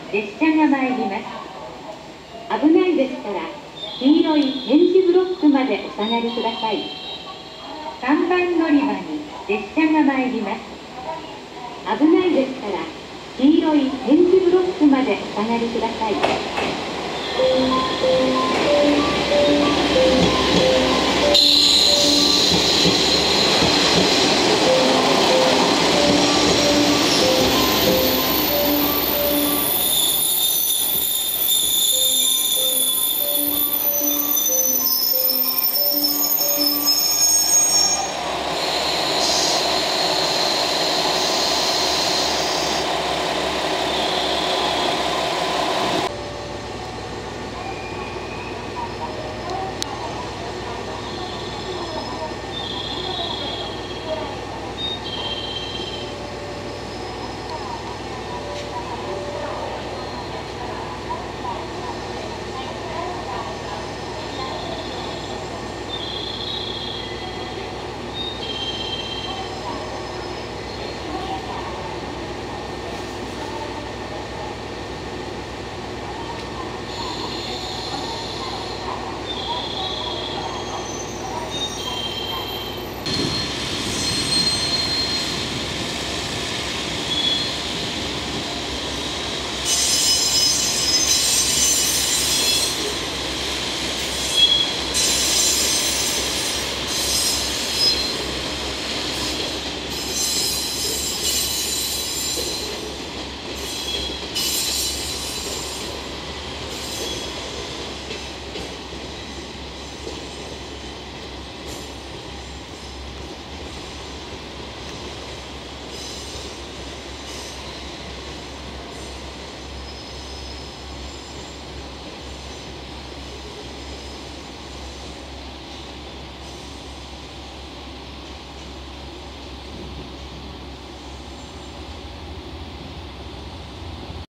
列車が参ります。危ないですから黄色い点字ブロックまでお下がりください。3番乗り場に列車が参ります。危ないですから黄色い点字ブロックまでお下がりください。